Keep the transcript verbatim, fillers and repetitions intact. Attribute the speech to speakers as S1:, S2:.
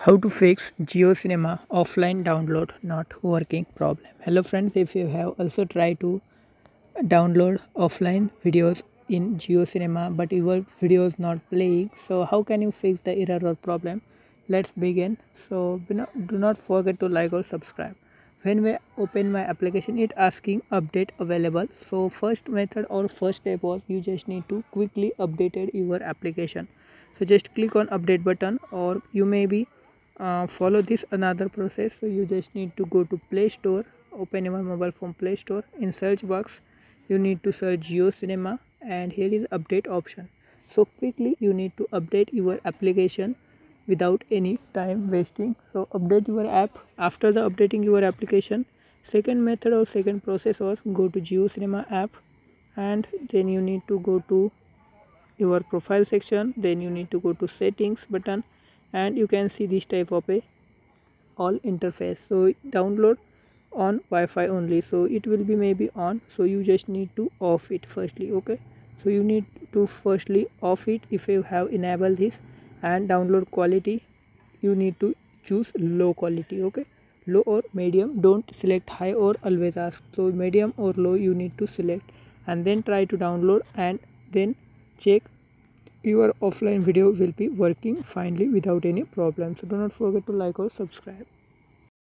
S1: How to fix JioCinema offline download not working problem. Hello friends, if you have also tried to download offline videos in JioCinema but your video is not playing, so how can you fix the error or problem? Let's begin. So do not do not forget to like or subscribe. When we open my application, it asking update available. So first method or first step was you just need to quickly update your application. So just click on update button, or you may be uh, follow this another process. So you just need to go to Play Store, open your mobile phone Play Store. In search box you need to search JioCinema, and here is update option. So quickly you need to update your application without any time wasting. So update your app. After the updating your application, second method or second process was go to JioCinema app, and then you need to go to your profile section, then you need to go to settings button, and you can see this type of a all interface. So download on Wi-Fi only, so it will be maybe on, so you just need to off it firstly. Okay, so you need to firstly off it if you have enabled this. And download quality, you need to choose low quality. Okay, low or medium, don't select high or always ask. So medium or low you need to select, and then try to download, and then check your offline video will be working finely without any problem. So do not forget to like or subscribe.